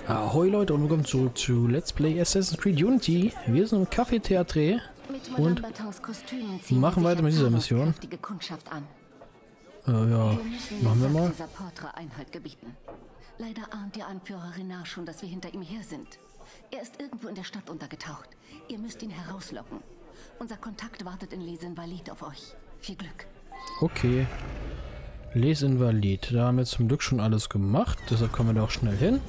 Ahoi Leute und willkommen zurück zu Let's Play Assassin's Creed Unity. Wir sind im Café Theatre und machen weiter mit dieser Mission. Ja, machen wir mal. Leider ahnt der Anführer Renard schon, dass wir hinter ihm her sind. Er ist irgendwo in der Stadt untergetaucht. Ihr müsst ihn herauslocken. Unser Kontakt wartet in Les Invalides auf euch. Viel Glück. Okay. Les Invalides. Da haben wir zum Glück schon alles gemacht. Deshalb kommen wir da auch schnell hin.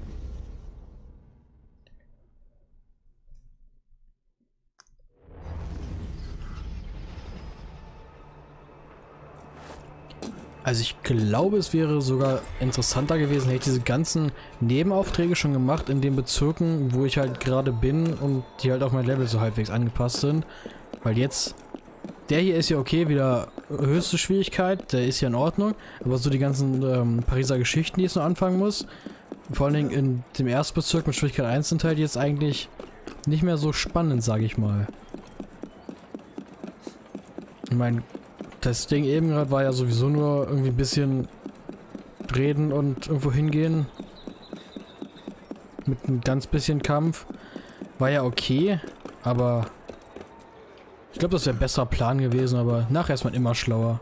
Also ich glaube, es wäre sogar interessanter gewesen, hätte ich diese ganzen Nebenaufträge schon gemacht in den Bezirken, wo ich halt gerade bin und die halt auf mein Level so halbwegs angepasst sind. Weil jetzt, der hier ist ja okay, wieder höchste Schwierigkeit, der ist ja in Ordnung, aber so die ganzen Pariser Geschichten, die ich noch anfangen muss, vor allen Dingen in dem ersten Bezirk mit Schwierigkeit 1 sind halt jetzt eigentlich nicht mehr so spannend, sage ich mal. Ich meine, das Ding eben gerade war ja sowieso nur irgendwie ein bisschen reden und irgendwo hingehen. Mit ein ganz bisschen Kampf. War ja okay, aber ich glaube, das wäre ein besserer Plan gewesen, aber nachher ist man immer schlauer.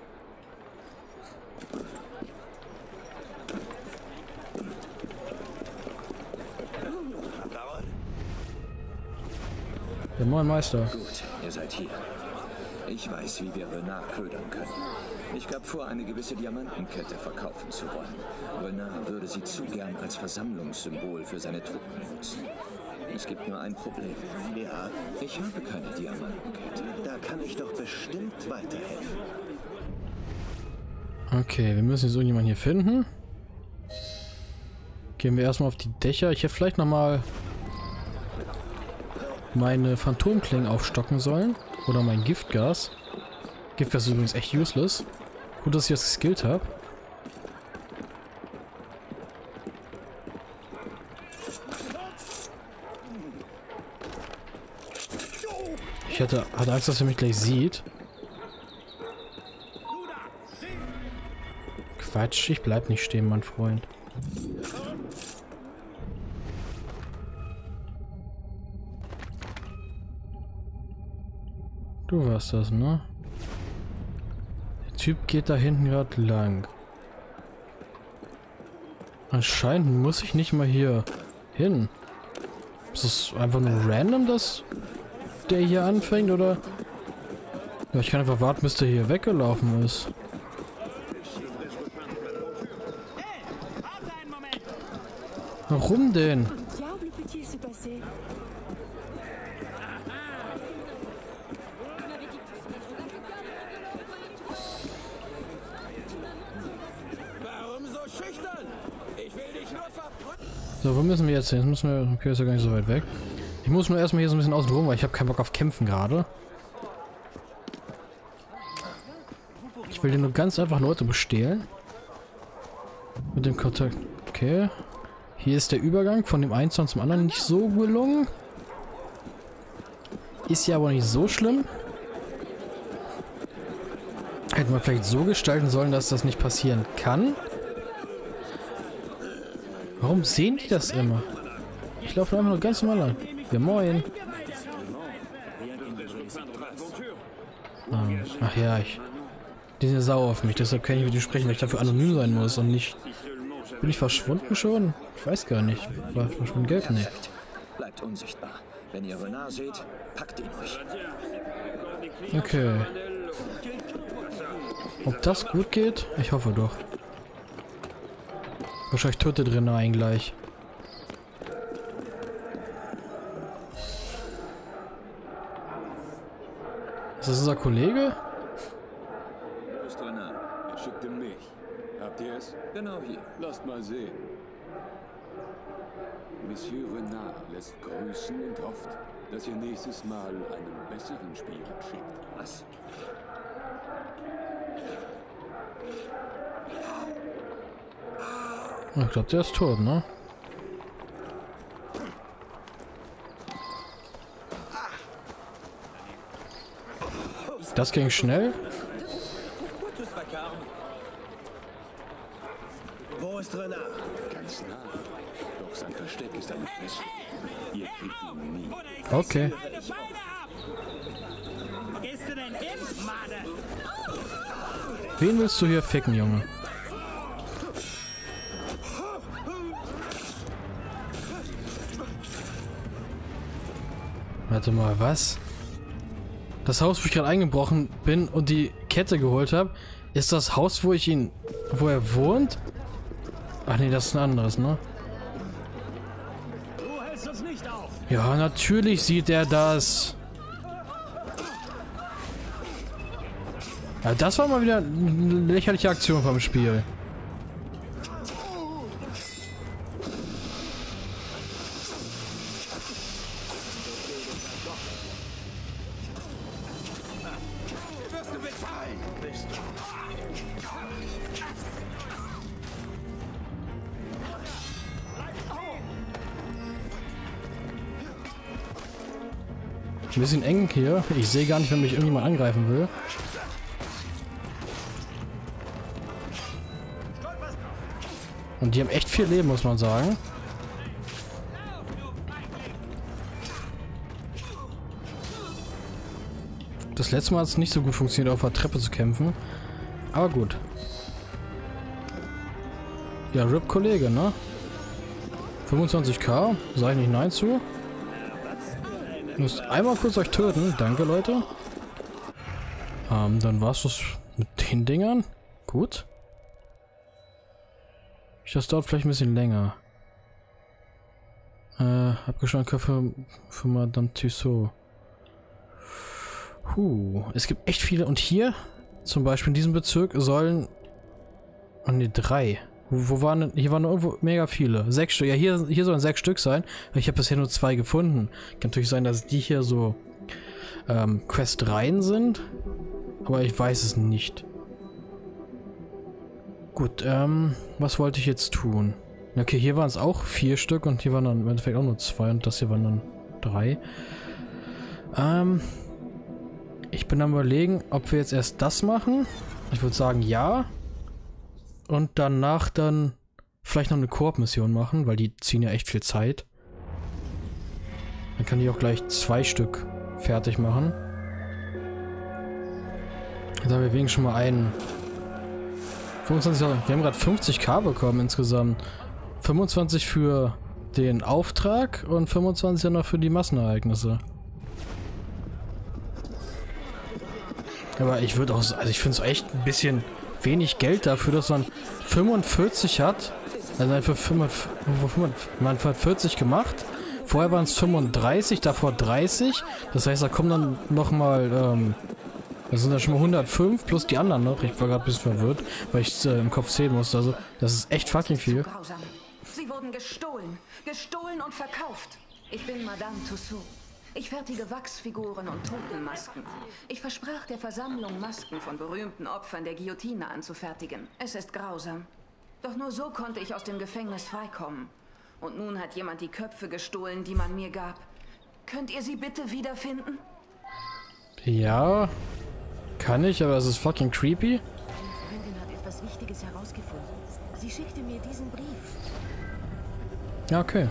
Ja, moin Meister. Gut, ihr seid hier. Ich weiß, wie wir Renard ködern können. Ich gab vor, eine gewisse Diamantenkette verkaufen zu wollen. Renard würde sie zu gern als Versammlungssymbol für seine Truppen nutzen. Es gibt nur ein Problem. Ja, ich habe keine Diamantenkette. Da kann ich doch bestimmt weiterhelfen. Okay, wir müssen jetzt irgendjemanden hier finden. Gehen wir erstmal auf die Dächer. Ich hätte vielleicht nochmal meine Phantomklingen aufstocken sollen. Oder mein Giftgas. Giftgas ist übrigens echt useless. Gut, dass ich das geskillt habe. Ich hatte Angst, dass er mich gleich sieht. Quatsch, ich bleib nicht stehen, mein Freund. Du warst das, ne? Der Typ geht da hinten gerade lang. Anscheinend muss ich nicht mal hier hin. Ist es einfach nur random, dass der hier anfängt, oder? Ja, ich kann einfach warten, bis der hier weggelaufen ist. Warum denn? So, wo müssen wir jetzt hin? Jetzt müssen wir... Okay, ist ja gar nicht so weit weg. Ich muss nur erstmal hier so ein bisschen außen rum, weil ich habe keinen Bock auf Kämpfen gerade. Ich will hier nur ganz einfach Leute bestehlen. Mit dem Kontakt. Okay. Hier ist der Übergang von dem einen Zaun zum anderen nicht so gelungen. Ist ja aber nicht so schlimm. Hätten wir vielleicht so gestalten sollen, dass das nicht passieren kann. Warum sehen die das immer? Ich laufe einfach nur ganz normal lang. Ja, moin. Ach ja, die sind ja sauer auf mich, deshalb kann ich mit ihm sprechen, weil ich dafür anonym sein muss und nicht... Bin ich verschwunden schon? Ich weiß gar nicht. War verschwunden Geld? Nee. Bleibt unsichtbar. Wenn ihr Renard seht, packt ihn euch. Okay. Ob das gut geht? Ich hoffe doch. Wahrscheinlich tötet Renard ihn gleich. Ist das unser Kollege? Wo ist Renard? Er schickte mich. Habt ihr es? Genau hier. Lasst mal sehen. Monsieur Renard lässt grüßen und hofft, dass ihr nächstes Mal einen besseren Spieler schickt. Was? Ich glaube, der ist tot, ne? Das ging schnell. Wo ist Renard? Ganz nah. Doch Doch sein Versteck ist eine Feste. Ihr kriegt ihn nie. Okay. Gehst du denn hin, Made? Wen willst du hier ficken, Junge? Warte mal, was? Das Haus, wo ich gerade eingebrochen bin und die Kette geholt habe, ist das Haus, wo er wohnt? Ach nee, das ist ein anderes, ne? Du hältst uns nicht auf. Ja, natürlich sieht er das. Ja, das war mal wieder eine lächerliche Aktion vom Spiel. Wirst du bezahlen? Bist du. Ein bisschen eng hier. Ich sehe gar nicht, wenn mich irgendjemand angreifen will. Und die haben echt viel Leben, muss man sagen. Das letzte Mal hat es nicht so gut funktioniert, auf der Treppe zu kämpfen. Aber gut. Ja, RIP Kollege, ne? 25k? Sag ich nicht nein zu? Ich muss einmal kurz euch töten. Danke, Leute. Dann war's das mit den Dingern. Gut. Das dauert vielleicht ein bisschen länger. Abgeschlagene Köpfe für Madame Tussaud. Es gibt echt viele. Und hier, zum Beispiel in diesem Bezirk, sollen... Oh ne, 3. Wo waren denn... Hier waren irgendwo mega viele. 6 Stück. Ja, hier sollen 6 Stück sein. Aber ich habe bisher nur 2 gefunden. Kann natürlich sein, dass die hier so Quest-Reihen sind. Aber ich weiß es nicht. Gut, was wollte ich jetzt tun? Okay, hier waren es auch 4 Stück und hier waren dann im Endeffekt auch nur 2 und das hier waren dann 3. Ich bin am Überlegen, ob wir jetzt erst das machen. Ich würde sagen, ja. Und danach dann vielleicht noch eine Koop-Mission machen, weil die ziehen ja echt viel Zeit. Dann kann ich auch gleich 2 Stück fertig machen. Jetzt haben wir wenigstens schon mal einen. 25, wir haben gerade 50k bekommen insgesamt. 25 für den Auftrag und 25 dann noch für die Massenereignisse. Aber ich würde auch, also ich finde es echt ein bisschen wenig Geld dafür, dass man 45 hat. Also für man hat 40 gemacht. Vorher waren es 35, davor 30. Das heißt, da kommen dann nochmal, das sind dann schon mal 105 plus die anderen noch. Ich war gerade ein bisschen verwirrt, weil ich es im Kopf zählen musste. Also, das ist echt fucking viel. Sie wurden gestohlen. Gestohlen und verkauft. Ich bin Madame Tussaud. Ich fertige Wachsfiguren und Totenmasken. Ich versprach der Versammlung, Masken von berühmten Opfern der Guillotine anzufertigen. Es ist grausam. Doch nur so konnte ich aus dem Gefängnis freikommen. Und nun hat jemand die Köpfe gestohlen, die man mir gab. Könnt ihr sie bitte wiederfinden? Ja, kann ich, aber es ist fucking creepy. Meine Freundin hat etwas Wichtiges herausgefunden. Sie schickte mir diesen Brief. Ja, okay.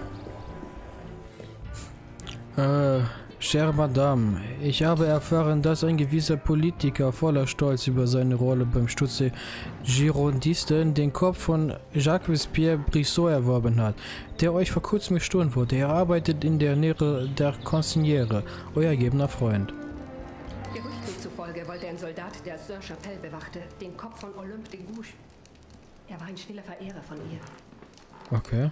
Chère Madame, ich habe erfahren, dass ein gewisser Politiker voller Stolz über seine Rolle beim Sturz der Girondisten den Kopf von Jacques-Pierre Brissot erworben hat, der euch vor kurzem gestohlen wurde. Er arbeitet in der Nähe der Consigliere, euer ergebener Freund. Gerüchten zufolge wollte ein Soldat, der Saint-Chapelle bewachte, den Kopf von Olympe de Gouges. Er war ein stiller Verehrer von ihr. Okay.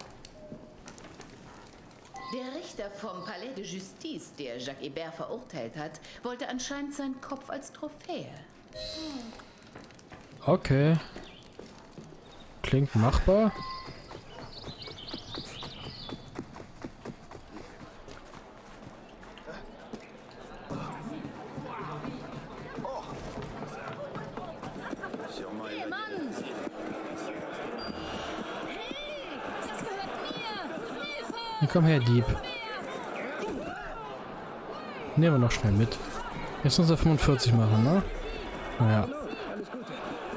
Der Richter vom Palais de Justice, der Jacques Hébert verurteilt hat, wollte anscheinend seinen Kopf als Trophäe. Okay. Klingt machbar. Hey, Mann! Hey, das gehört mir! Hilfe! Komm her, Dieb. Nehmen wir noch schnell mit. Jetzt müssen wir 45 machen, ne? Naja.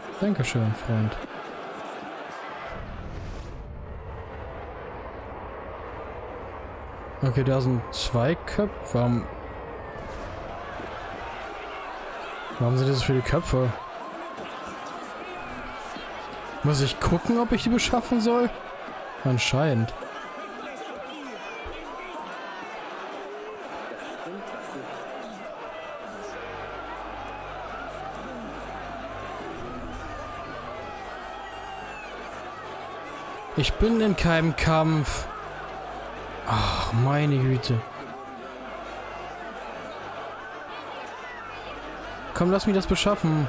Dankeschön, Freund. Okay, da sind 2 Köpfe. Warum sind das so viele Köpfe? Muss ich gucken, ob ich die beschaffen soll? Anscheinend. Ich bin in keinem Kampf. Ach, meine Güte. Komm, lass mich das beschaffen.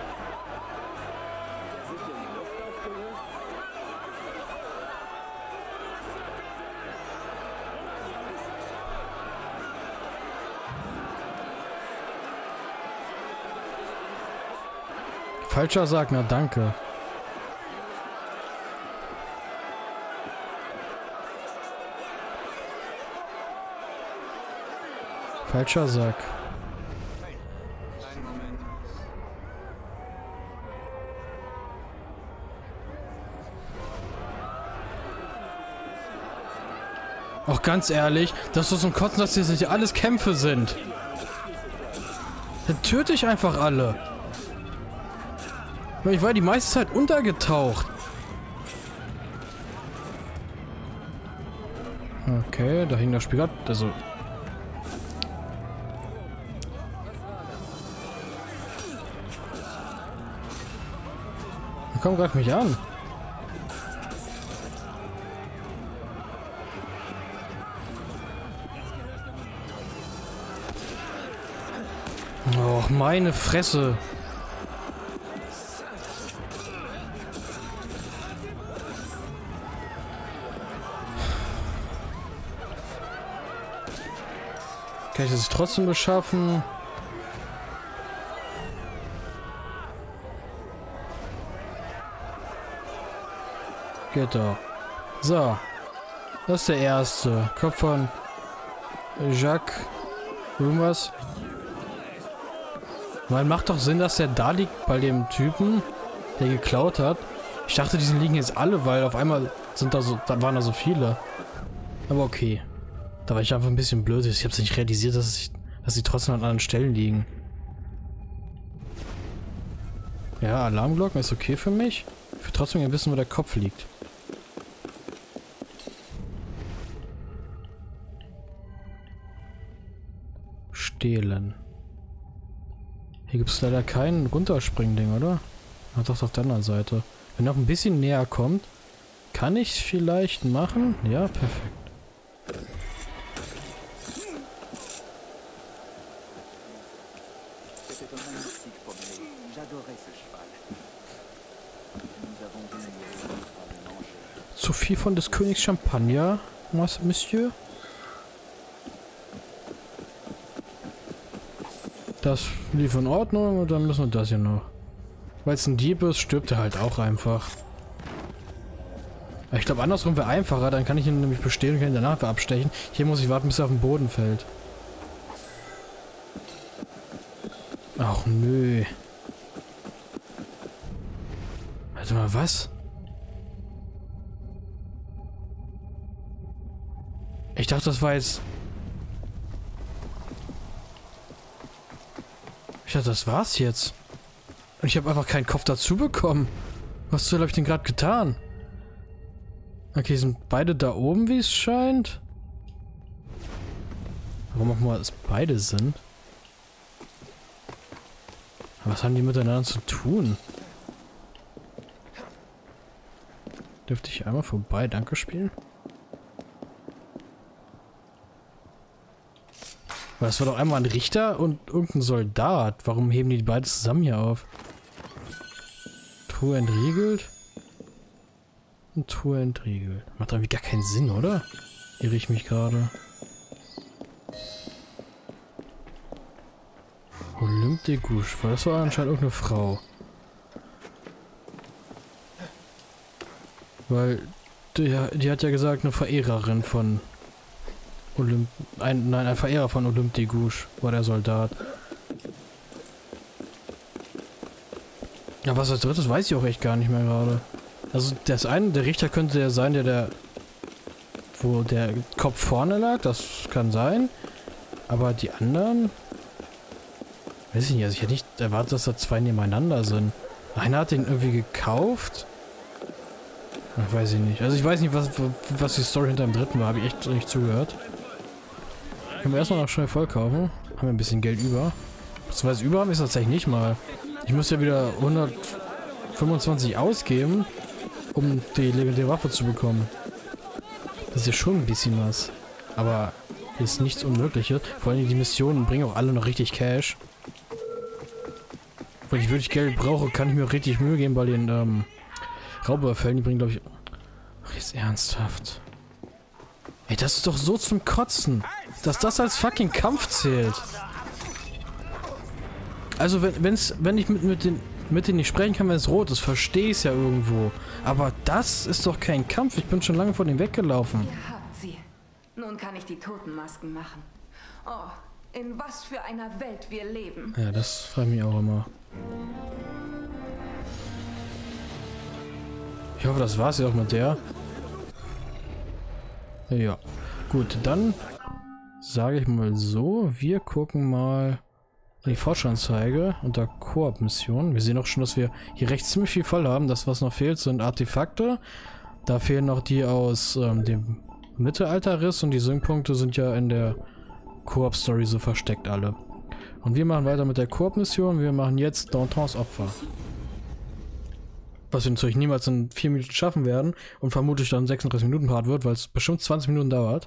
Falscher Sack, na danke. Falscher Sack. Auch ganz ehrlich, das ist so zum Kotzen, dass das nicht alles Kämpfe sind. Dann töte ich einfach alle. Weil ich war die meiste Zeit untergetaucht. Okay, da hing das Spiel gerade. Also. Komm, greif mich an. Och, meine Fresse. Kann ich das trotzdem beschaffen? Geht doch. So. Das ist der erste. Kopf von Jacques. Irgendwas. Man macht doch Sinn, dass der da liegt bei dem Typen, der geklaut hat. Ich dachte, die liegen jetzt alle, weil auf einmal sind da waren da so viele. Aber okay. Da war ich einfach ein bisschen blöd. Ich hab's nicht realisiert, dass sie trotzdem an anderen Stellen liegen. Ja, Alarmglocken ist okay für mich. Ich will trotzdem gerne wissen, wo der Kopf liegt. Stehlen. Hier gibt es leider kein Runterspringen-Ding, oder? Ah, doch, auf der anderen Seite. Wenn noch ein bisschen näher kommt, kann ich es vielleicht machen? Ja, perfekt. Zu viel von des Königs Champagner, Monsieur? Das lief in Ordnung und dann müssen wir das hier noch. Weil es ein Dieb ist, stirbt er halt auch einfach. Ich glaube, andersrum wäre einfacher, dann kann ich ihn nämlich bestehen und kann ihn danach abstechen. Hier muss ich warten, bis er auf den Boden fällt. Ach nö. Warte mal, was? Ich dachte, das war jetzt... Ich dachte, das war's jetzt. Und ich habe einfach keinen Kopf dazu bekommen. Was soll habe ich denn gerade getan? Okay, sind beide da oben, wie es scheint? Warum auch mal es beide sind? Was haben die miteinander zu tun? Dürfte ich einmal vorbei, danke, spielen? Aber das war doch einmal ein Richter und irgendein Soldat. Warum heben die beide zusammen hier auf? Truhe entriegelt. Und Truhe entriegelt. Macht irgendwie gar keinen Sinn, oder? Irre ich mich gerade. Olympe de Gouges. Das war anscheinend irgendeine Frau. Weil die hat ja gesagt, eine Verehrerin von Olympe... ein Verehrer von Olympe de Gouges war der Soldat. Ja, was als drittes weiß ich auch echt gar nicht mehr gerade. Also der Richter könnte der sein, der wo der Kopf vorne lag, das kann sein. Aber die anderen... Weiß ich nicht, also ich hätte nicht erwartet, dass da zwei nebeneinander sind. Einer hat den irgendwie gekauft. Ach, weiß ich nicht. Also ich weiß nicht, was die Story hinter dem dritten war. Habe ich echt nicht zugehört. Können wir erstmal noch schnell voll kaufen. Haben wir ein bisschen Geld über. Beziehungsweise über haben wir es tatsächlich nicht mal. Ich muss ja wieder 125 ausgeben, um die legendäre Waffe zu bekommen. Das ist ja schon ein bisschen was. Aber ist nichts Unmögliches. Vor allem die Missionen bringen auch alle noch richtig Cash. Wenn ich wirklich Geld brauche, kann ich mir auch richtig Mühe geben bei den Raubüberfällen. Die bringen, glaube ich... Ach, jetzt ernsthaft. Ey, das ist doch so zum Kotzen, dass das als fucking Kampf zählt. Also wenn ich mit denen nicht sprechen kann, wenn es rot ist, verstehe ich es ja irgendwo. Aber das ist doch kein Kampf. Ich bin schon lange von dem weggelaufen. Ihr habt sie. Nun kann ich die Totenmasken machen. Oh, in was für einer Welt wir leben. Ja, das frage ich mich auch immer. Ich hoffe, das war's ja auch mit der. Ja, gut, dann sage ich mal so, wir gucken mal in die Forschungsanzeige unter Koop-Mission. Wir sehen auch schon, dass wir hier rechts ziemlich viel voll haben. Das, was noch fehlt, sind Artefakte. Da fehlen noch die aus dem Mittelalterriss und die Synkpunkte sind ja in der Koop-Story so versteckt alle. Und wir machen weiter mit der Koop-Mission. Wir machen jetzt Dantons Opfer. Was wir natürlich niemals in 4 Minuten schaffen werden und vermutlich dann 36 Minuten Part wird, weil es bestimmt 20 Minuten dauert.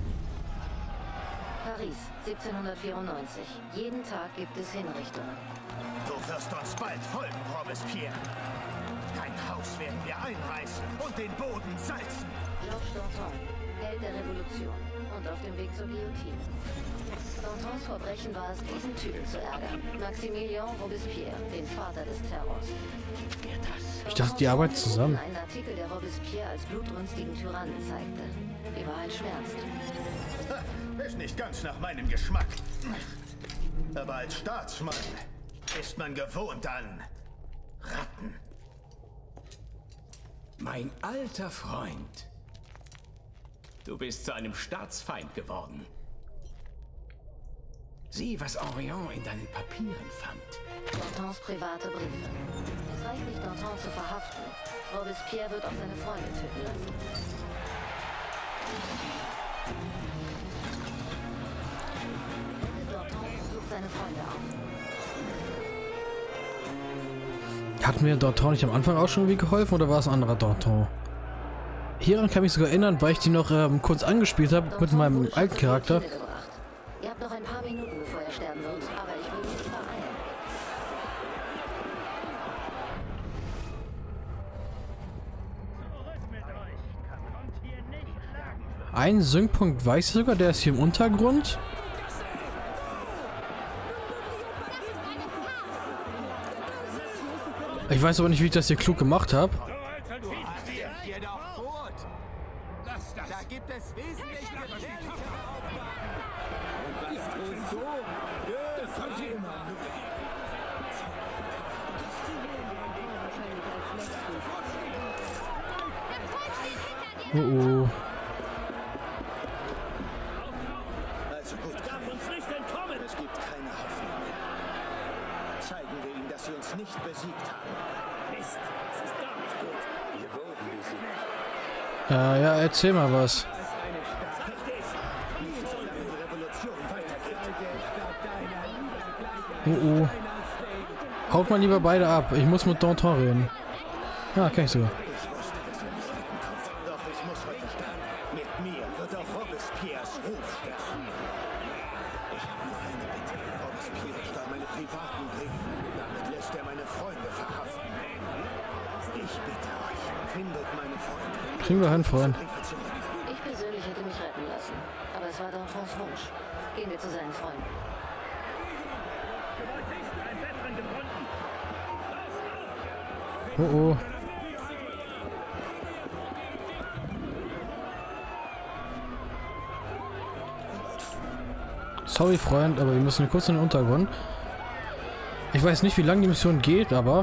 Paris, 1794. Jeden Tag gibt es Hinrichtungen. Du wirst uns bald folgen, Robespierre. Dein Haus werden wir einreißen und den Boden salzen. Georges Danton, Held der Revolution und auf dem Weg zur Guillotine. Dantons Verbrechen war es, diesen Typen zu ärgern. Maximilien Robespierre, den Vater des Terrors. Ich dachte, die arbeiten zusammen. Ein Artikel, der Robespierre als blutrünstigen Tyrannen zeigte. Die Wahrheit schmerzt. Ist nicht ganz nach meinem Geschmack. Aber als Staatsmann ist man gewohnt an Ratten. Mein alter Freund. Du bist zu einem Staatsfeind geworden. Sieh, was Henrion in deinen Papieren fand. Dantons private Briefe. Es reicht nicht, Danton zu verhaften. Robespierre wird auch seine Freunde töten lassen. Danton sucht seine Freunde auf. Hat mir Danton nicht am Anfang auch schon irgendwie geholfen oder war es ein anderer Danton? Hieran kann ich mich sogar erinnern, weil ich die noch kurz angespielt habe mit meinem alten Charakter. Ihr habt noch ein paar Minuten, bevor er sterben wird, aber ich will mich beeilen. Ein Synkpunkt weiß ich sogar, der ist hier im Untergrund. Ich weiß aber nicht, wie ich das hier klug gemacht habe. Da gibt es wesentlich Oh oh. Also gut, darf uns nicht entkommen. Es gibt keine Hoffnung mehr. Zeigen wir ihnen, dass sie uns nicht besiegt haben. Mist, das ist gar nicht gut. Wir wurden besiegt. Ja, erzähl mal was. Oh oh. Haut mal lieber beide ab. Ich muss mit Danton reden. Ja, kann ich sogar. Ich wusste, dass er mich retten konnte. Doch ich muss heute sterben. Mit mir wird auch Robespierres Ruf sterben. Ich habe nur eine Bitte. Robespierre stahl meine privaten Briefe. Damit lässt er meine Freunde verhaften. Ich bitte euch, findet meine Freunde. Kriegen wir hin, Freund. Ich persönlich hätte mich retten lassen. Aber es war Dantons Wunsch. Gehen wir zu seinen Freunden. Oh oh. Sorry, Freund, aber wir müssen kurz in den Untergrund. Ich weiß nicht, wie lange die Mission geht, aber...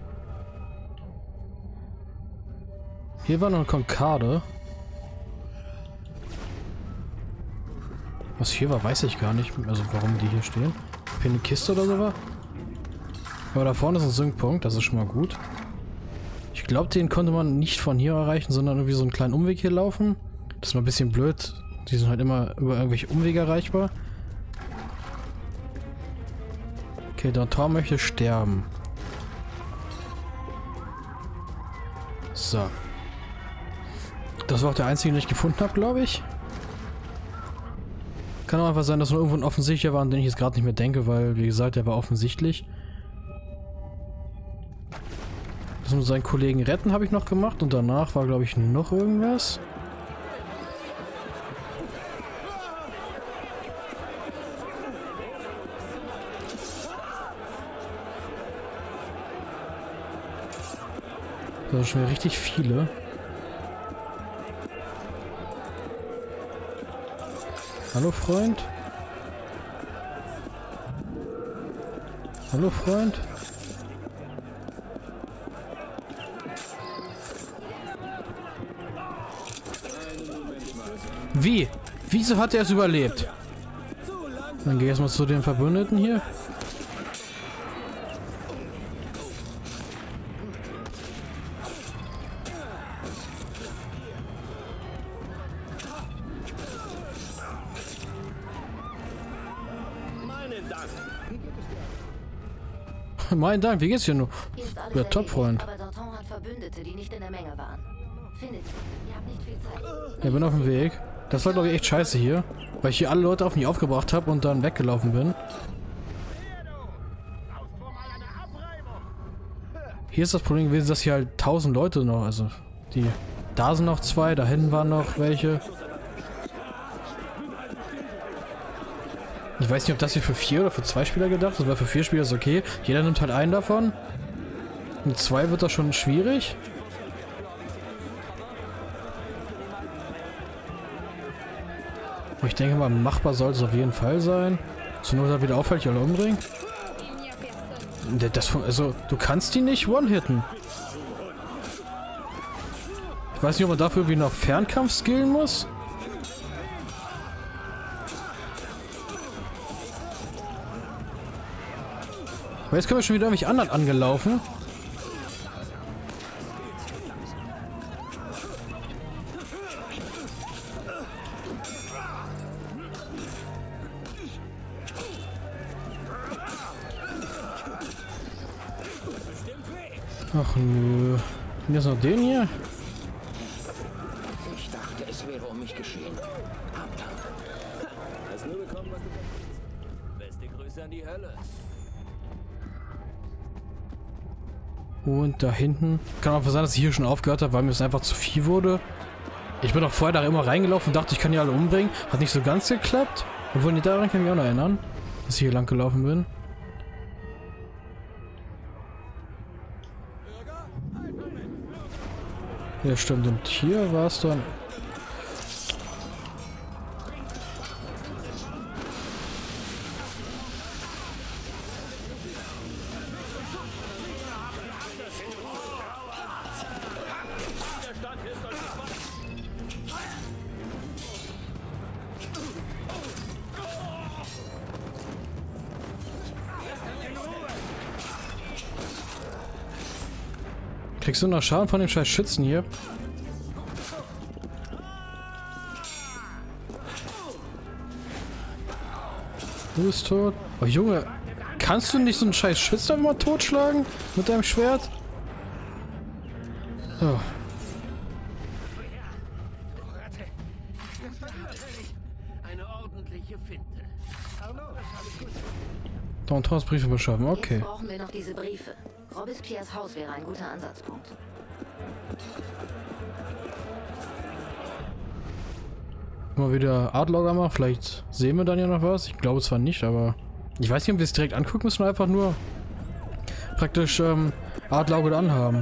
Hier war noch eine Konkade. Was hier war, weiß ich gar nicht. Also warum die hier stehen. Für eine Kiste oder so war. Aber da vorne ist ein Syncpunkt, das ist schon mal gut. Ich glaube, den konnte man nicht von hier erreichen, sondern irgendwie so einen kleinen Umweg hier laufen. Das ist mal ein bisschen blöd. Die sind halt immer über irgendwelche Umwege erreichbar. Okay, der Tor möchte sterben. So. Das war auch der einzige, den ich gefunden habe, glaube ich. Kann auch einfach sein, dass nur irgendwo ein offensichtlicher war, an den ich jetzt gerade nicht mehr denke, weil, wie gesagt, der war offensichtlich. Das mit seinen Kollegen retten habe ich noch gemacht und danach war, glaube ich, noch irgendwas. Da sind schon wieder richtig viele. Hallo, Freund? Hallo, Freund? Wie? Wieso hat er es überlebt? Dann geh erstmal zu den Verbündeten hier. Mein Dank, wie geht's dir nur? Ja, top, Freund. Aber Danton hat Verbündete, die nicht in der Menge waren. Findet sie. Ihr habt nicht viel Zeit. Ich bin auf dem Weg. Das war, glaube ich, echt scheiße hier. Weil ich hier alle Leute auf mich aufgebracht habe und dann weggelaufen bin. Hier ist das Problem gewesen, dass hier halt 1000 Leute noch, also die... Da sind noch 2, da hinten waren noch welche. Ich weiß nicht, ob das hier für 4 oder für 2 Spieler gedacht ist, weil für 4 Spieler ist okay. Jeder nimmt halt einen davon. Mit 2 wird das schon schwierig. Aber ich denke mal, machbar sollte es auf jeden Fall sein. Zur Not wieder auffällt, ich alle umbringen. Also, du kannst die nicht one-hitten. Ich weiß nicht, ob man dafür irgendwie noch Fernkampf skillen muss. Aber jetzt kommen wir schon wieder irgendwelche anderen angelaufen. Ach nö. Und jetzt noch den hier? Ich dachte, es wäre um mich geschehen. Hast nur bekommen, was du wolltest. Beste Grüße an die Hölle. Und da hinten. Kann auch sein, dass ich hier schon aufgehört habe, weil mir es einfach zu viel wurde. Ich bin auch vorher da immer reingelaufen und dachte, ich kann die alle umbringen. Hat nicht so ganz geklappt. Obwohl, nicht daran kann ich mich auch noch erinnern, dass ich hier lang gelaufen bin. Ja, stimmt. Und hier war es dann. Kriegst du noch Schaden von dem scheiß Schützen hier? Du bist tot. Oh Junge, kannst du nicht so einen scheiß Schützen einfach mal totschlagen? Mit deinem Schwert? Oh. Eine ordentliche Finte. Dantons Briefe beschaffen, okay. Jetzt brauchen wir noch diese Briefe. Robespierres Haus wäre ein guter Ansatzpunkt. Mal wieder Artlogger machen, vielleicht sehen wir dann ja noch was. Ich glaube zwar nicht, aber ich weiß nicht, ob wir es direkt angucken müssen oder einfach nur praktisch Artlogger anhaben.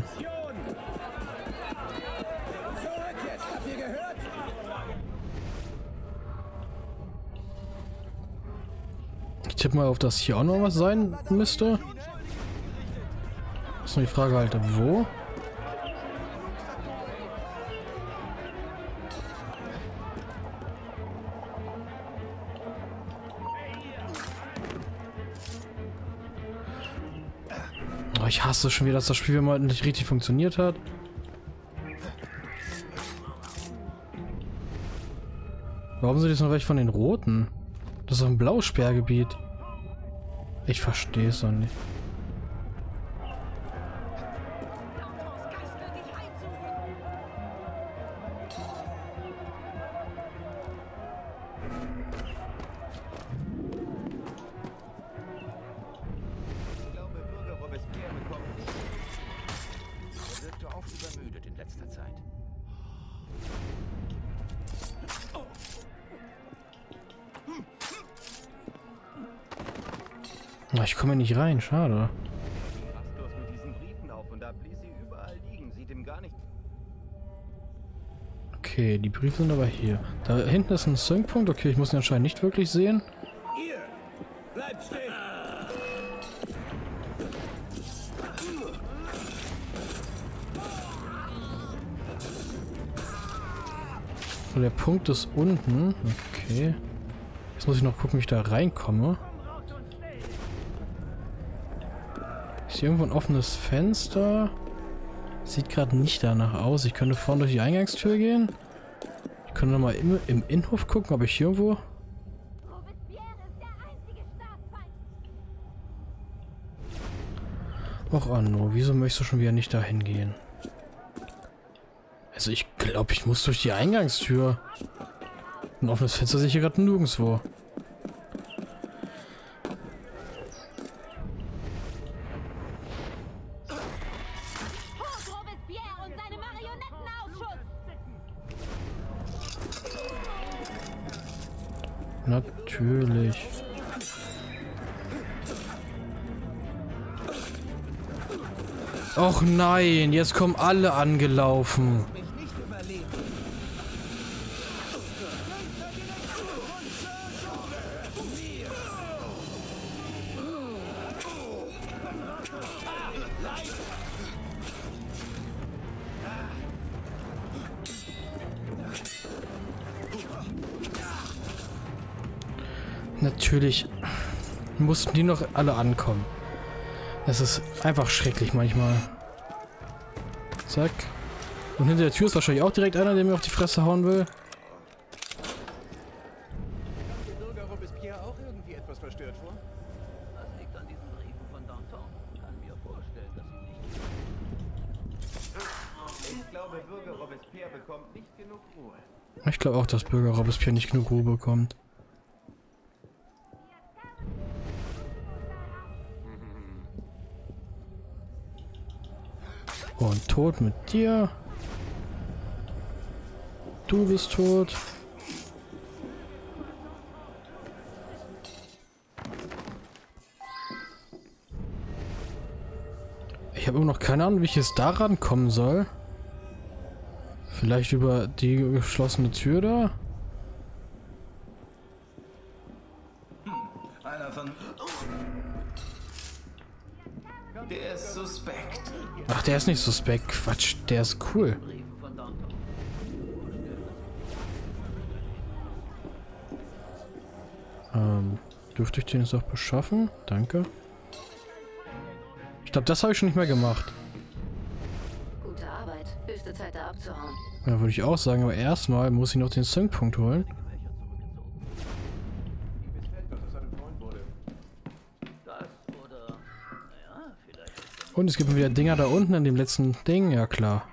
Ich tippe mal auf, dass hier auch noch was sein müsste. Ist nur die Frage halt, wo? Oh, ich hasse schon wieder, dass das Spiel mal nicht richtig funktioniert hat. Warum sind jetzt noch welche von den Roten? Das ist doch ein blaues Sperrgebiet. Ich verstehe es doch nicht. Ich glaube, Bürger Robespierre bekommt nicht. Er wirkte oft übermüdet in letzter Zeit. Ich komme nicht rein, schade. Rastlos mit diesen Briefen auf und ab ließ sie überall liegen. Sieht ihm gar nicht. Okay, die Briefe sind aber hier. Da hinten ist ein Sync-Punkt. Okay, ich muss ihn anscheinend nicht wirklich sehen. Ihr! Bleibt stehen! So, der Punkt ist unten. Okay. Jetzt muss ich noch gucken, wie ich da reinkomme. Ist hier irgendwo ein offenes Fenster? Sieht gerade nicht danach aus. Ich könnte vorne durch die Eingangstür gehen. Ich könnte nochmal im Innenhof gucken, ob ich hier irgendwo... Och, Anno, wieso möchtest du schon wieder nicht dahin gehen? Also ich glaube, ich muss durch die Eingangstür. Ein offenes Fenster sehe ich hier gerade nirgendwo. Natürlich. Och nein, jetzt kommen alle angelaufen. Natürlich mussten die noch alle ankommen. Es ist einfach schrecklich manchmal. Zack. Und hinter der Tür ist wahrscheinlich auch direkt einer, der mir auf die Fresse hauen will. Kommt Bürger Robespierre auch irgendwie etwas verstört vor? Das liegt an diesen Briefen von Danton. Kann mir vorstellen, dass sie nicht... Ich glaube, Bürger Robespierre bekommt nicht genug Ruhe. Ich glaube auch, dass Bürger Robespierre nicht genug Ruhe bekommt. Und tot mit dir. Du bist tot. Ich habe immer noch keine Ahnung, wie ich jetzt da rankommen soll. Vielleicht über die geschlossene Tür da? Einer von... Der ist suspekt. Ach, der ist nicht suspekt. Quatsch, der ist cool. Dürfte ich den jetzt auch beschaffen? Danke. Ich glaube, das habe ich schon nicht mehr gemacht. Gute Arbeit. Höchste Zeit, da abzuhauen. Ja, würde ich auch sagen, aber erstmal muss ich noch den Sync-Punkt holen. Und es gibt wieder Dinger da unten in dem letzten Ding. Ja, klar.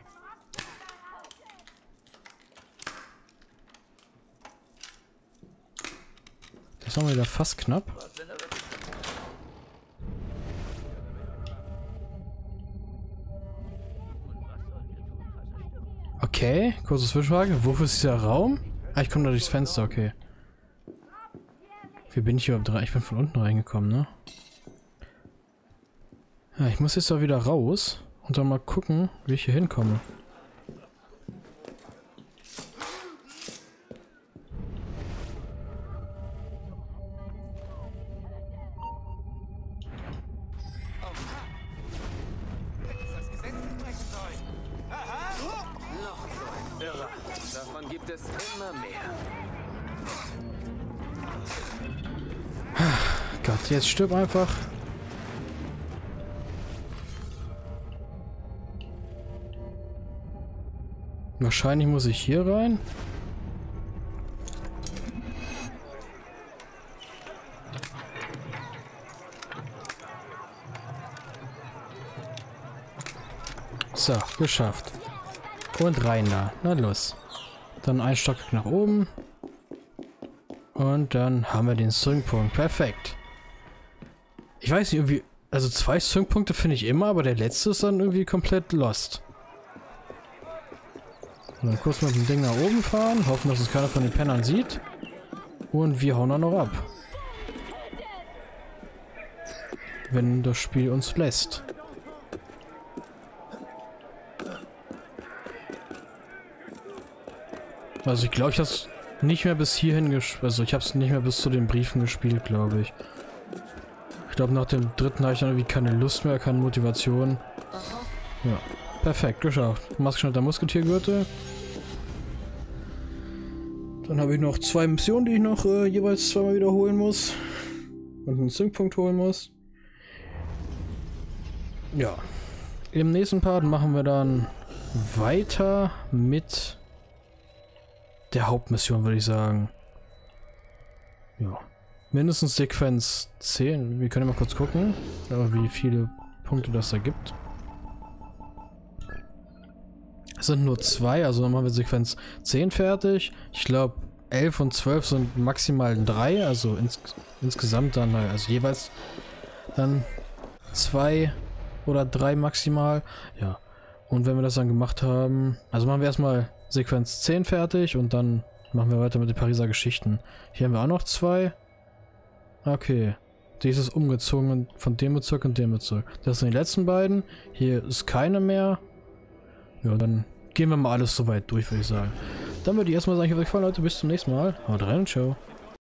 Das haben wir wieder fast knapp. Okay, kurze Zwischenfrage. Wofür ist dieser Raum? Ah, ich komme da durchs Fenster, okay. Wie bin ich überhaupt rein? Ich bin von unten reingekommen, ne? Ja, ich muss jetzt auch wieder raus und dann mal gucken, wie ich hier hinkomme. Davon gibt es immer mehr. Gott, jetzt stirb einfach. Wahrscheinlich muss ich hier rein. So, geschafft. Und rein da. Na los. Dann ein Stockwerk nach oben. Und dann haben wir den Swingpunkt. Perfekt. Ich weiß nicht, irgendwie... Also 2 Swingpunkte finde ich immer, aber der letzte ist dann irgendwie komplett lost. Und dann kurz mit dem Ding nach oben fahren. Hoffen, dass es keiner von den Pennern sieht. Und wir hauen dann noch ab. Wenn das Spiel uns lässt. Also ich glaube, ich habe es nicht mehr bis hierhin gespielt. Also ich habe es nicht mehr bis zu den Briefen gespielt, glaube ich. Ich glaube, nach dem dritten habe ich dann irgendwie keine Lust mehr, keine Motivation. Ja, perfekt, geschafft. Maßgeschnittener Musketiergürtel. Dann habe ich noch 2 Missionen, die ich noch jeweils zweimal wiederholen muss. Und einen Swingpunkt holen muss. Ja. Im nächsten Part machen wir dann weiter mit der Hauptmission, würde ich sagen. Ja. Mindestens Sequenz 10. Wir können ja mal kurz gucken, wie viele Punkte das da gibt. Es sind nur 2, also dann machen wir Sequenz 10 fertig. Ich glaube 11 und 12 sind maximal 3, also insgesamt dann, also jeweils dann 2 oder 3 maximal. Ja. Und wenn wir das dann gemacht haben, also machen wir erstmal Sequenz 10 fertig und dann machen wir weiter mit den Pariser Geschichten. Hier haben wir auch noch 2. Okay. Dieses umgezogen von dem Bezirk und dem Bezirk. Das sind die letzten beiden. Hier ist keine mehr. Ja, dann gehen wir mal alles soweit durch, würde ich sagen. Dann würde ich erstmal sagen, ich hoffe, euch gefallen, Leute. Bis zum nächsten Mal. Haut rein und ciao.